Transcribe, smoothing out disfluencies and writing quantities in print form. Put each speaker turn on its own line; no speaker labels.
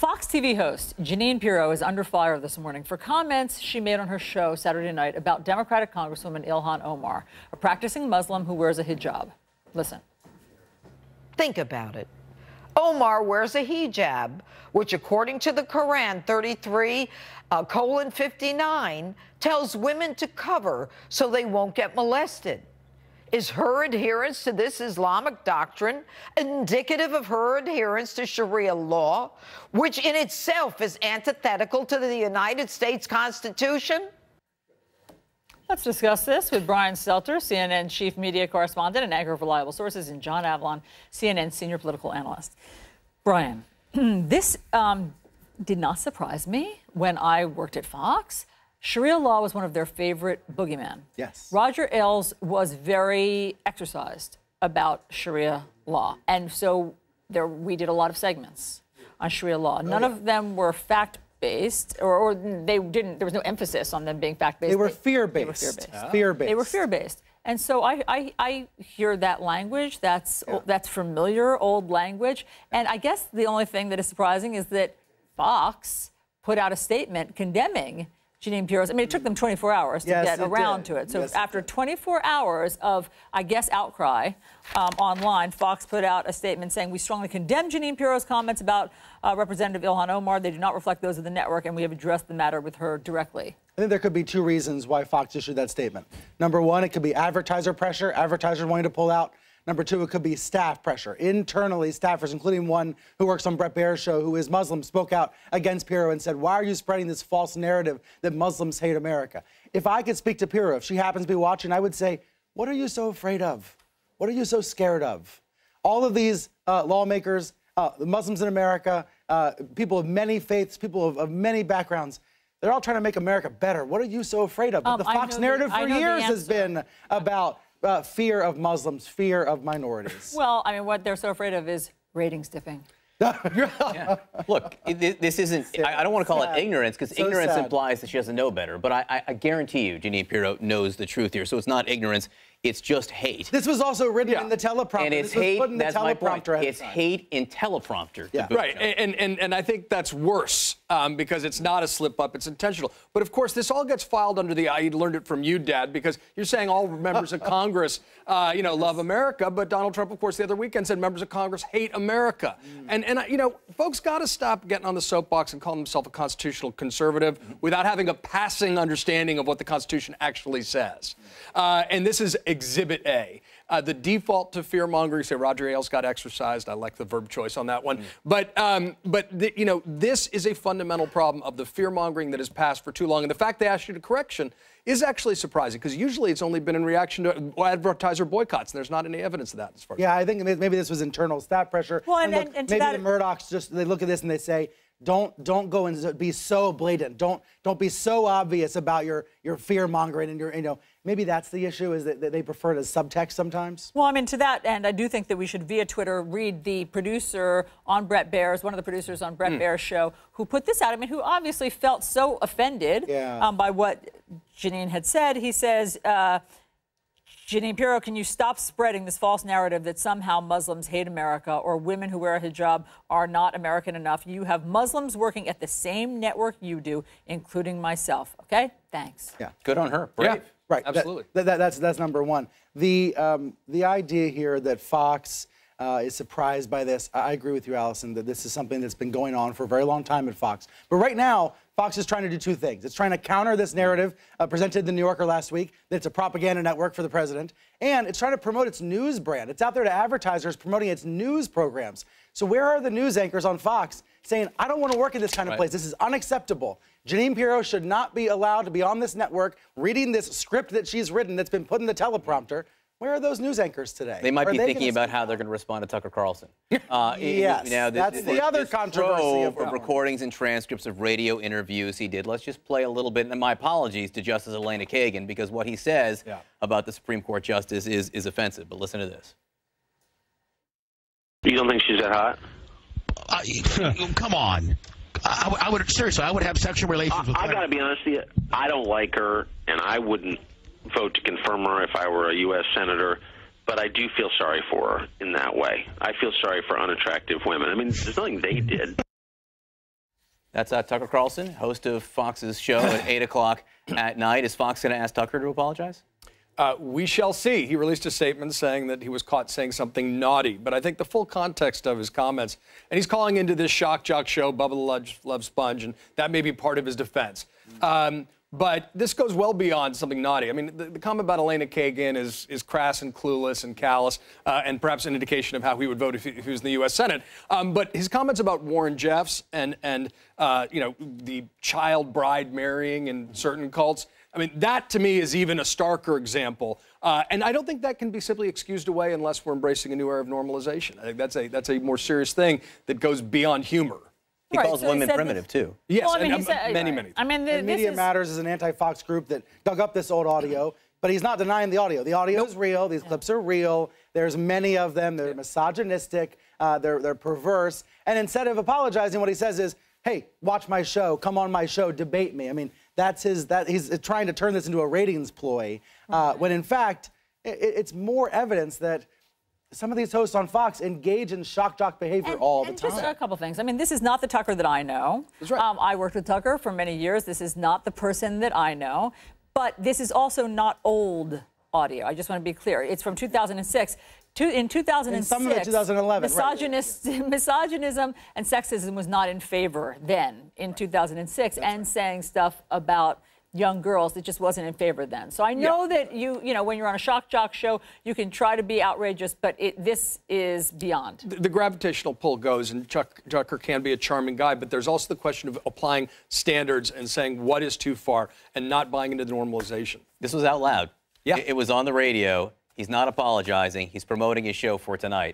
Fox TV host Jeanine Pirro is under fire this morning for comments she made on her show Saturday night about Democratic Congresswoman Ilhan Omar, a practicing Muslim who wears a hijab. Listen.
Think about it. Omar wears a hijab, which according to the Quran 33:59 tells women to cover so they won't get molested. Is her adherence to this Islamic doctrine indicative of her adherence to Sharia law, which in itself is antithetical to the United States Constitution?
Let's discuss this with Brian Stelter, CNN chief media correspondent and anchor of Reliable Sources, and John Avlon, CNN senior political analyst. Brian, this did not surprise me when I worked at Fox. Sharia law was one of their favorite boogeymen.
Yes.
Roger Ailes was very exercised about Sharia law. And so we did a lot of segments on Sharia law. None of them were fact-based, or they didn't, there was no emphasis on them being fact-based.
They were fear-based.
They were fear-based.
Fear-based.
They were fear-based. And so I hear that language. That's familiar, old language. And I guess the only thing that is surprising is that Fox put out a statement condemning Jeanine Pirro's. I mean, it took them 24 hours to get around to it. So after 24 hours of, I guess, outcry online, Fox put out a statement saying, "We strongly condemn Jeanine Pirro's comments about Representative Ilhan Omar. They do not reflect those of the network, and we have addressed the matter with her directly."
I think there could be two reasons why Fox issued that statement. Number one, it could be advertiser pressure, advertisers wanting to pull out. Number two, it could be staff pressure. Internally, staffers, including one who works on Bret Baier's show, who is Muslim, spoke out against Pirro and said, "Why are you spreading this false narrative that Muslims hate America?" If I could speak to Pirro, if she happens to be watching, I would say, what are you so afraid of? What are you so scared of? All of these lawmakers, the Muslims in America, people of many faiths, people of many backgrounds, they're all trying to make America better. What are you so afraid of? But the Fox narrative for years has been about fear of Muslims, fear of minorities.
Well, I mean, what they're so afraid of is ratings dipping.
Yeah. Look, this isn't, I don't want to call it ignorance, because ignorance implies that she doesn't know better. But I guarantee you, Jeanine Pirro knows the truth here. So it's not ignorance, it's just hate.
This was also written in the teleprompter.
And it's hate, that's my point. It's hate in teleprompter.
Yeah. Right, and I think that's worse because it's not a slip-up, it's intentional. But, of course, this all gets filed under the, I learned it from you, Dad, because you're saying all members of Congress, love America, but Donald Trump, of course, the other weekend said members of Congress hate America. And folks got to stop getting on the soapbox and calling themselves a constitutional conservative without having a passing understanding of what the Constitution actually says. And this is Exhibit A. The default to fear-mongering, say Roger Ailes got exercised. I like the verb choice on that one. But this is a fundamental problem of the fear-mongering that has passed for too long. And the fact they asked you to correction is actually surprising, because usually it's only been in reaction to advertiser boycotts, and there's not any evidence of that as far as
I think maybe this was internal staff pressure.
Well,
and maybe the Murdochs they look at this and they say, don't go and be so blatant. Don't be so obvious about your fear mongering and your maybe that's the issue, is that they prefer it as subtext sometimes.
Well, I mean, to that end, I do think that we should via Twitter read the producer on Bret Baier's, one of the producers on Bret Baier's show, who put this out. I mean, who obviously felt so offended by what Jeanine had said. He says, Jeanine Pirro, can you stop spreading this false narrative that somehow Muslims hate America or women who wear a hijab are not American enough? You have Muslims working at the same network you do, including myself. Okay? Thanks.
Yeah.
Good on her. Brave.
Yeah. Right.
Absolutely.
That's number one. The idea here that Fox is surprised by this, I agree with you, Allison, that this is something that's been going on for a very long time at Fox. But right now, Fox is trying to do two things. It's trying to counter this narrative presented in the New Yorker last week that it's a propaganda network for the president, and it's trying to promote its news brand. It's out there to advertisers promoting its news programs. So where are the news anchors on Fox saying, I don't want to work in this kind of place. This is unacceptable. Jeanine Pirro should not be allowed to be on this network reading this script that she's written that's been put in the teleprompter. Where are those news anchors today?
They might be thinking about how they're going to respond to Tucker Carlson.
Yes, that's the other controversy
of recordings and transcripts of radio interviews he did. Let's just play a little bit, and my apologies to Justice Elena Kagan, because what he says about the Supreme Court justice is offensive. But listen to this.
You don't think she's that hot?
Come on. I would seriously, I would have sexual relations with her.
I got to be honest with you. I don't like her, and I wouldn't vote to confirm her if I were a U.S. senator. But I do feel sorry for her in that way. I feel sorry for unattractive women. I mean, there's nothing they did.
That's Tucker Carlson, host of Fox's show at 8 o'clock at night. Is Fox going to ask Tucker to apologize?
We shall see. He released a statement saying that he was caught saying something naughty, but I think the full context of his comments, and he's calling into this shock jock show, Bubba the Love Sponge, and that may be part of his defense. But this goes well beyond something naughty. I mean, the comment about Elena Kagan is crass and clueless and callous, and perhaps an indication of how he would vote if he was in the U.S. Senate. But his comments about Warren Jeffs and you know, the child bride marrying in certain cults, I mean, that to me is even a starker example. And I don't think that can be simply excused away unless we're embracing a new era of normalization. I think that's a more serious thing that goes beyond humor.
He calls women primitive, too.
Yes,
well, I mean,
and many.
I mean,
Media Matters is an anti-Fox group that dug up this old audio, but he's not denying the audio. The audio is real. These clips are real. There's many of them. They're misogynistic. They're perverse. And instead of apologizing, what he says is, hey, watch my show. Come on my show. Debate me. I mean, he's trying to turn this into a ratings ploy, when in fact, it's more evidence that some of these hosts on Fox engage in shock jock behavior all the time.
Just a couple things. I mean, this is not the Tucker that I know.
That's right.
I worked with Tucker for many years. This is not the person that I know. But this is also not old audio. I just want to be clear. It's from 2006. In 2006,
and some of it 2011.
Misogynism and sexism was not in favor then in 2006, and right. Saying stuff about young girls, it just wasn't in favor then. So I know that you know, when you're on a shock jock show, you can try to be outrageous, but this is beyond.
The gravitational pull goes, and Tucker can be a charming guy, but there's also the question of applying standards and saying what is too far and not buying into the normalization.
This was out loud.
Yeah.
It was on the radio. He's not apologizing. He's promoting his show for tonight.